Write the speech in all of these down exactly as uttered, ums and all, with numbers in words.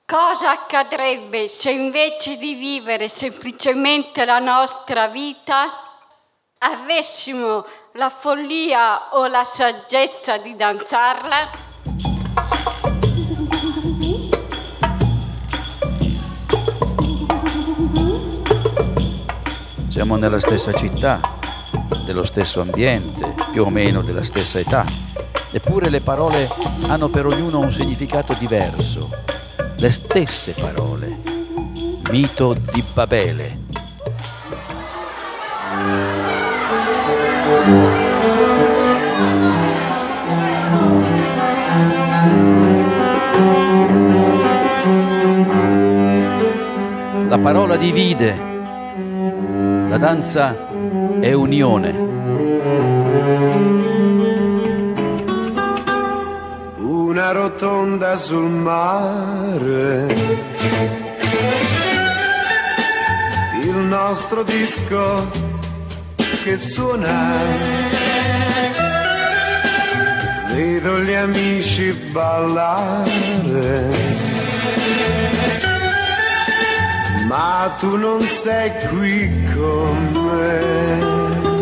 Cosa accadrebbe se invece di vivere semplicemente la nostra vita avessimo la follia o la saggezza di danzarla? Siamo nella stessa città, dello stesso ambiente, più o meno della stessa età. Eppure le parole hanno per ognuno un significato diverso. Le stesse parole. Mito di Babele. La parola divide. La danza è unione. Una rotonda sul mare, il nostro disco che suona, vedo gli amici ballare, ma tu non sei qui con me.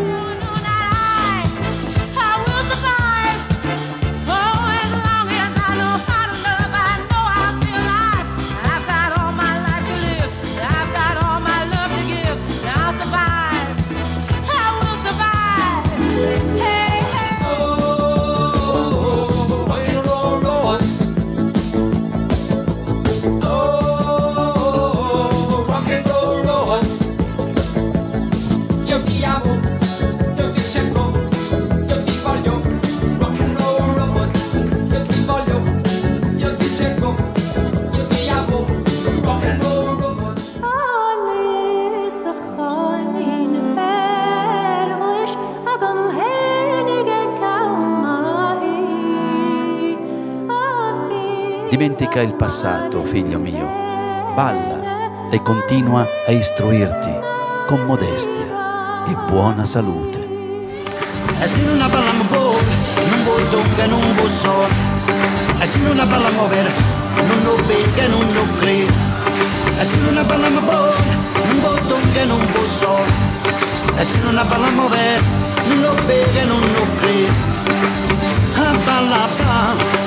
Dimentica il passato, figlio mio, balla e continua a istruirti con modestia e buona salute. E se non parliamo poco, non vuol toccare, non vuol so. E se non parliamo vero, non lo becca, non lo crede. E se non parliamo poco, non vuol toccare, non vuol so. E se non parliamo vero, non lo becca, non lo crede. A balla, balla.